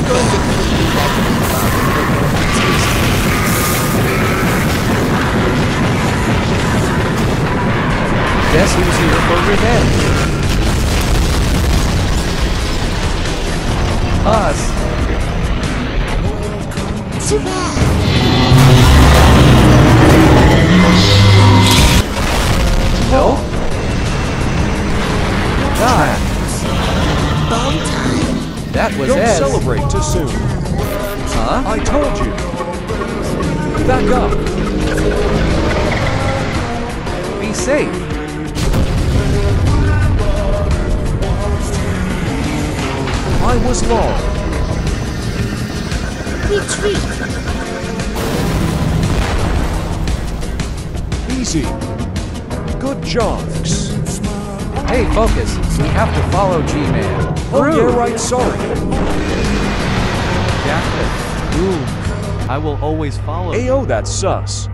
going to believe that we found Guess who's here for revenge? Us. too bad. Nope. God. Bone time. That was Don't Ed. celebrate too soon. Huh? I told you. Back up. Be safe. I was wrong. Retreat. Easy. Good job. Hey, focus. We have to follow G-Man. Oh, yeah, right, sorry. Jackson, Boom. I will always follow you. Ayo, that's sus.